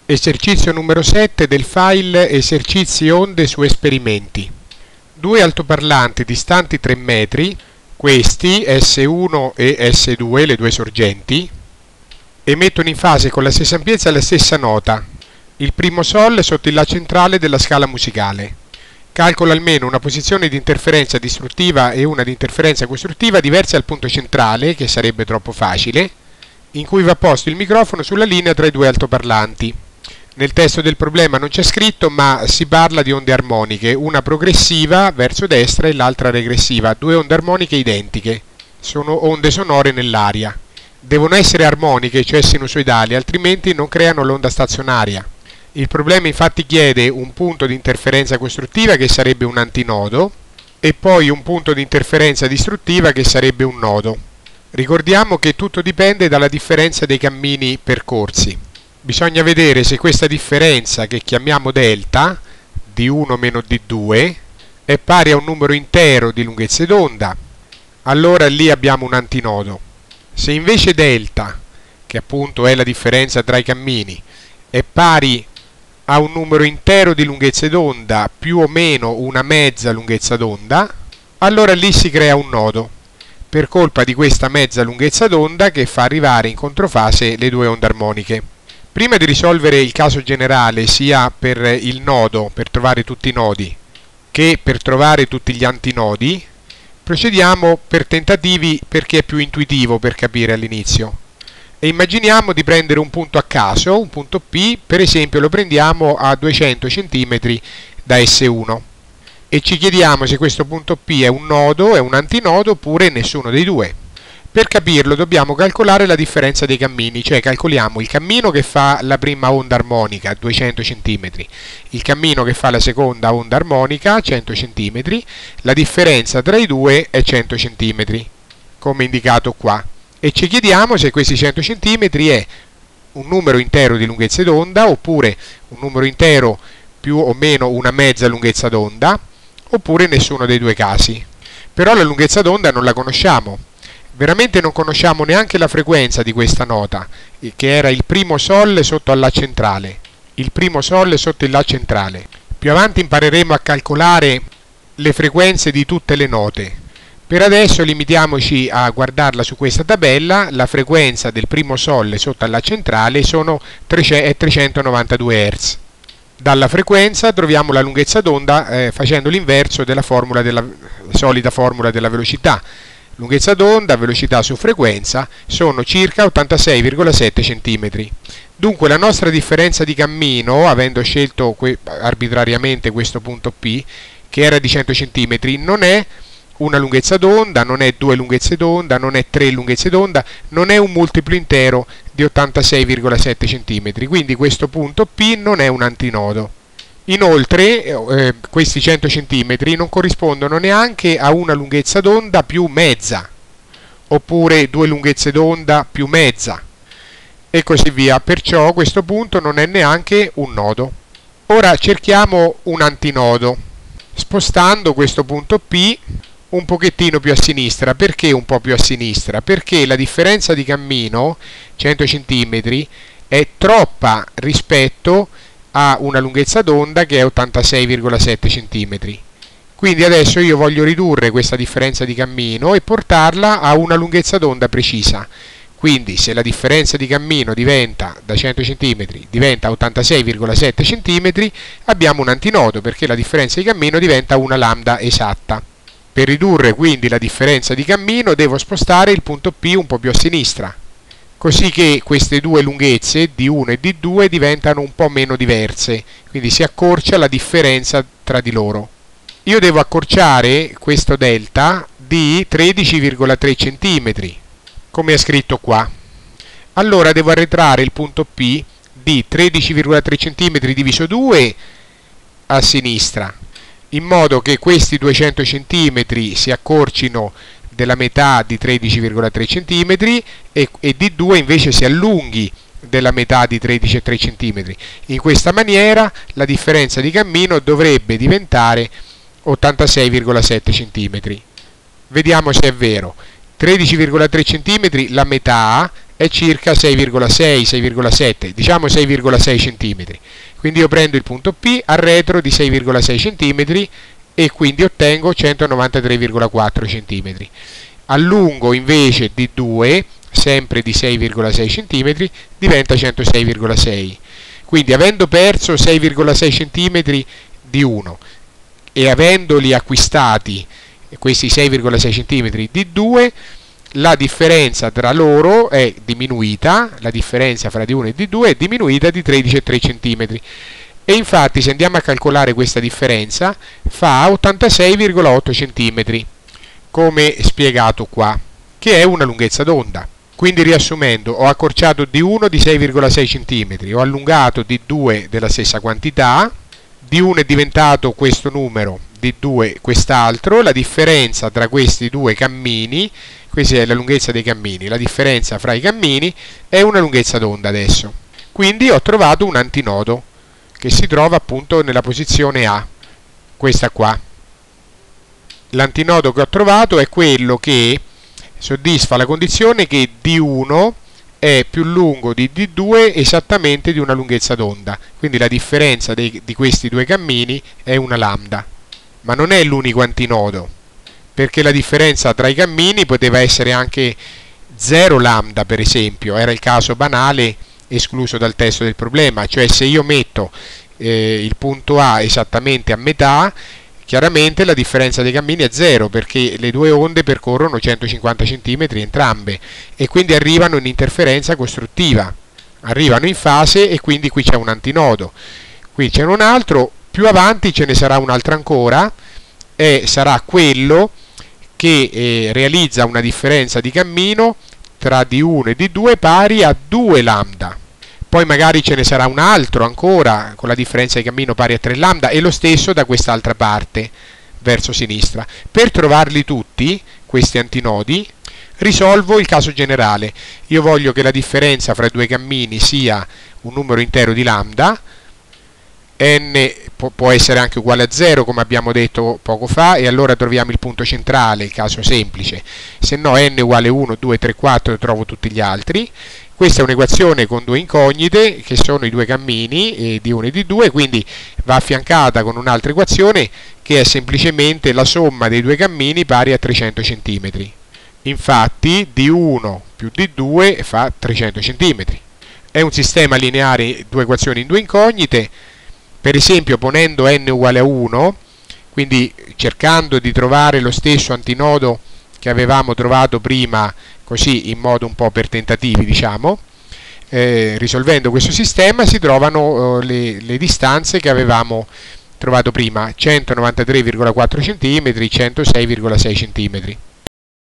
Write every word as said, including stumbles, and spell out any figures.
Esercizio numero sette del file esercizi onde su esperimenti. Due altoparlanti distanti tre metri, questi S uno e S due, le due sorgenti, emettono in fase con la stessa ampiezza la stessa nota, il primo Sol sotto il La centrale della scala musicale. Calcola almeno una posizione di interferenza distruttiva e una di interferenza costruttiva diverse al punto centrale, che sarebbe troppo facile, in cui va posto il microfono sulla linea tra i due altoparlanti. Nel testo del problema non c'è scritto, ma si parla di onde armoniche, una progressiva verso destra e l'altra regressiva, due onde armoniche identiche. Sono onde sonore nell'aria. Devono essere armoniche, cioè sinusoidali, altrimenti non creano l'onda stazionaria. Il problema infatti chiede un punto di interferenza costruttiva che sarebbe un antinodo e poi un punto di interferenza distruttiva che sarebbe un nodo. Ricordiamo che tutto dipende dalla differenza dei cammini percorsi. Bisogna vedere se questa differenza, che chiamiamo delta, D uno meno D due, è pari a un numero intero di lunghezze d'onda, allora lì abbiamo un antinodo. Se invece delta, che appunto è la differenza tra i cammini, è pari a un numero intero di lunghezze d'onda più o meno una mezza lunghezza d'onda, allora lì si crea un nodo, per colpa di questa mezza lunghezza d'onda che fa arrivare in controfase le due onde armoniche. Prima di risolvere il caso generale sia per il nodo, per trovare tutti i nodi, che per trovare tutti gli antinodi, procediamo per tentativi perché è più intuitivo per capire all'inizio. E immaginiamo di prendere un punto a caso, un punto P, per esempio lo prendiamo a duecento centimetri da S uno. E ci chiediamo se questo punto P è un nodo, è un antinodo oppure nessuno dei due. Per capirlo dobbiamo calcolare la differenza dei cammini, cioè calcoliamo il cammino che fa la prima onda armonica, duecento centimetri, il cammino che fa la seconda onda armonica, cento centimetri, la differenza tra i due è cento centimetri, come indicato qua. E ci chiediamo se questi cento centimetri è un numero intero di lunghezze d'onda, oppure un numero intero più o meno una mezza lunghezza d'onda, oppure nessuno dei due casi. Però la lunghezza d'onda non la conosciamo. Veramente non conosciamo neanche la frequenza di questa nota, che era il primo Sol sotto al La centrale. Il primo Sol sotto il La centrale. Più avanti impareremo a calcolare le frequenze di tutte le note. Per adesso limitiamoci a guardarla su questa tabella. La frequenza del primo Sol sotto al La centrale sono trecentonovantadue hertz. Dalla frequenza troviamo la lunghezza d'onda eh, facendo l'inverso della formula della solita formula della velocità. Lunghezza d'onda, velocità su frequenza sono circa ottantasei virgola sette centimetri. Dunque la nostra differenza di cammino, avendo scelto que- arbitrariamente questo punto P, che era di cento centimetri, non è una lunghezza d'onda, non è due lunghezze d'onda, non è tre lunghezze d'onda, non è un multiplo intero di ottantasei virgola sette centimetri. Quindi questo punto P non è un antinodo. Inoltre eh, questi cento centimetri non corrispondono neanche a una lunghezza d'onda più mezza, oppure due lunghezze d'onda più mezza, e così via. Perciò questo punto non è neanche un nodo. Ora cerchiamo un antinodo, spostando questo punto P un pochettino più a sinistra. Perché un po' più a sinistra? Perché la differenza di cammino, cento centimetri, è troppa rispetto ha una lunghezza d'onda che è ottantasei virgola sette centimetri. Quindi adesso io voglio ridurre questa differenza di cammino e portarla a una lunghezza d'onda precisa. Quindi se la differenza di cammino diventa da cento centimetri diventa ottantasei virgola sette centimetri, abbiamo un antinodo, perché la differenza di cammino diventa una lambda esatta. Per ridurre quindi la differenza di cammino devo spostare il punto P un po' più a sinistra, così che queste due lunghezze, D uno e D due, diventano un po' meno diverse, quindi si accorcia la differenza tra di loro. Io devo accorciare questo delta di tredici virgola tre centimetri, come è scritto qua. Allora devo arretrare il punto P di tredici virgola tre centimetri diviso due a sinistra, in modo che questi duecento centimetri si accorcino della metà di tredici virgola tre centimetri e, e D due invece si allunghi della metà di tredici virgola tre centimetri. In questa maniera la differenza di cammino dovrebbe diventare ottantasei virgola sette centimetri. Vediamo se è vero. tredici virgola tre centimetri la metà è circa sei virgola sei, sei virgola sette, diciamo sei virgola sei centimetri. Quindi io prendo il punto P, arretro di sei virgola sei centimetri e quindi ottengo centonovantatré virgola quattro centimetri. Allungo invece D due, sempre di sei virgola sei centimetri, diventa centosei virgola sei. Quindi avendo perso sei virgola sei centimetri di uno e avendoli acquistati questi sei virgola sei centimetri di due, la differenza tra loro è diminuita, la differenza fra D uno e D due è diminuita di tredici virgola tre centimetri. E infatti se andiamo a calcolare questa differenza fa ottantasei virgola otto centimetri, come spiegato qua, che è una lunghezza d'onda. Quindi riassumendo, ho accorciato D uno di sei virgola sei centimetri, ho allungato D due della stessa quantità, D uno è diventato questo numero, D due quest'altro, la differenza tra questi due cammini, questa è la lunghezza dei cammini, la differenza fra i cammini è una lunghezza d'onda adesso. Quindi ho trovato un antinodo che si trova appunto nella posizione A, questa qua. L'antinodo che ho trovato è quello che soddisfa la condizione che D uno è più lungo di D due esattamente di una lunghezza d'onda, quindi la differenza dei, di questi due cammini è una lambda. Ma non è l'unico antinodo, perché la differenza tra i cammini poteva essere anche zero lambda, per esempio, era il caso banale escluso dal testo del problema, cioè se io metto eh, il punto A esattamente a metà, chiaramente la differenza dei cammini è zero, perché le due onde percorrono centocinquanta centimetri entrambe e quindi arrivano in interferenza costruttiva, arrivano in fase e quindi qui c'è un antinodo. Qui c'è un altro, più avanti ce ne sarà un altro ancora e sarà quello che eh, realizza una differenza di cammino tra D uno e D due pari a due lambda. Poi magari ce ne sarà un altro ancora con la differenza di cammino pari a tre lambda e lo stesso da quest'altra parte verso sinistra. Per trovarli tutti, questi antinodi, risolvo il caso generale. Io voglio che la differenza fra i due cammini sia un numero intero di lambda, n può essere anche uguale a zero come abbiamo detto poco fa, e allora troviamo il punto centrale, il caso semplice. Se no n uguale uno, due, tre, quattro, trovo tutti gli altri. Questa è un'equazione con due incognite che sono i due cammini eh, D uno e D due, quindi va affiancata con un'altra equazione che è semplicemente la somma dei due cammini pari a trecento centimetri. Infatti D uno più D due fa trecento centimetri. È un sistema lineare, due equazioni in due incognite. Per esempio ponendo n uguale a uno, quindi cercando di trovare lo stesso antinodo che avevamo trovato prima, così in modo un po' per tentativi, diciamo, eh, risolvendo questo sistema si trovano eh, le, le distanze che avevamo trovato prima, centonovantatré virgola quattro centimetri, centosei virgola sei centimetri.